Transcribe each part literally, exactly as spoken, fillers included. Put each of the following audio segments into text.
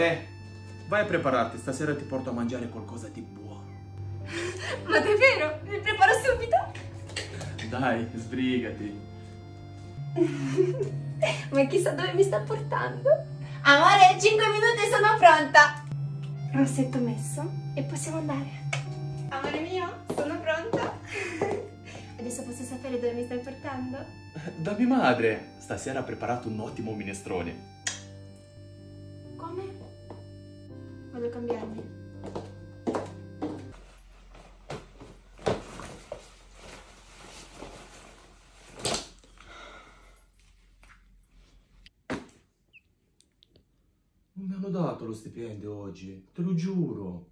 Amore, vai a prepararti, stasera ti porto a mangiare qualcosa di buono. Ma davvero? Mi preparo subito? Dai, sbrigati. Ma chissà dove mi sta portando? Amore, cinque minuti e sono pronta. Rossetto messo e possiamo andare. Amore mio, sono pronta. Adesso posso sapere dove mi stai portando? Da mia madre, stasera ha preparato un ottimo minestrone. Come? Vado a cambiarmi. Non mi hanno dato lo stipendio oggi, te lo giuro.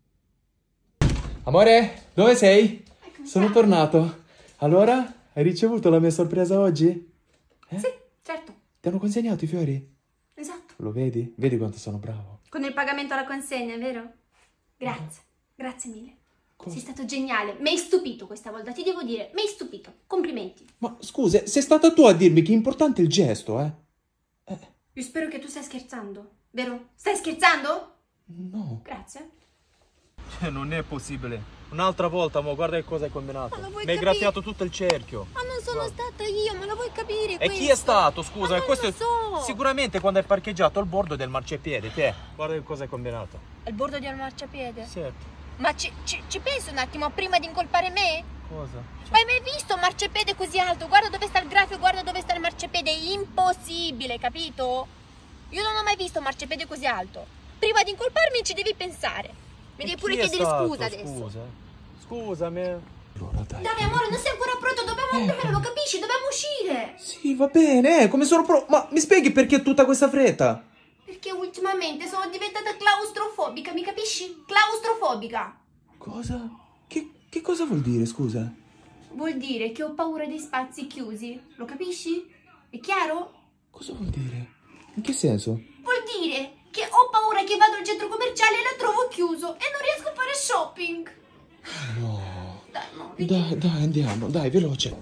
Amore, dove sei? Eccomi Sono qua. tornato. Allora, hai ricevuto la mia sorpresa oggi? Eh? Sì, certo. Ti hanno consegnato i fiori? Esatto. Lo vedi? Vedi quanto sono bravo? Con il pagamento alla consegna, vero? Grazie, grazie mille. Cosa? Sei stato geniale. Mi hai stupito questa volta, ti devo dire. Mi hai stupito. Complimenti. Ma scusa, sei stata tu a dirmi che è importante il gesto, eh? eh? Io spero che tu stai scherzando, vero? Stai scherzando? No. Grazie. Non è possibile. Un'altra volta, mo, guarda che cosa hai combinato. Ma lo vuoi Mi hai capire? graffiato tutto il cerchio. Ma non sono stata io, ma lo vuoi capire? E chi è stato, scusa? Ma non Questo lo è so. sicuramente quando hai parcheggiato al bordo del marciapiede, te. Guarda che cosa hai combinato. Al bordo di un marciapiede? Certo. Ma ci, ci, ci penso un attimo prima di incolpare me? Cosa? Ma hai mai visto un marciapiede così alto? Guarda dove sta il grafio, guarda dove sta il marciapiede. È impossibile, capito? Io non ho mai visto un marciapiede così alto. Prima di incolparmi ci devi pensare. Mi devi pure chiedere scusa adesso. Scusa. Scusami. Allora, dai. Dai amore, non sei ancora pronto, dobbiamo andare, lo capisci? Dobbiamo uscire. Sì, va bene, eh, come sono pronto. Ma mi spieghi perché tutta questa fretta? Perché ultimamente sono diventata claustrofobica, mi capisci? Claustrofobica. Cosa? Che, che cosa vuol dire, scusa? Vuol dire che ho paura dei spazi chiusi, lo capisci? È chiaro? Cosa vuol dire? In che senso? Vuol dire che ho paura che vado al centro commerciale e la trovo chiuso e non riesco a fare shopping. No. Dai, muoviti. Dai, dai, andiamo, dai, veloce.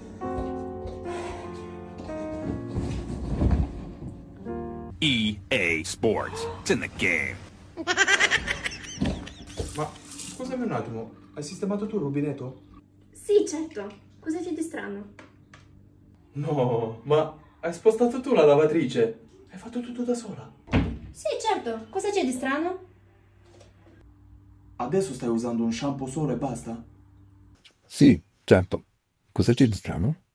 E A Sports. It's in the game. Ma scusami un attimo, hai sistemato tu il rubinetto? Sì, certo. Cosa c'è di strano? No, ma hai spostato tu la lavatrice? Hai fatto tutto da sola? Sì, certo. Cosa c'è di strano? Adesso stai usando un shampoo solo e basta? Sì, certo. Cosa c'è di strano?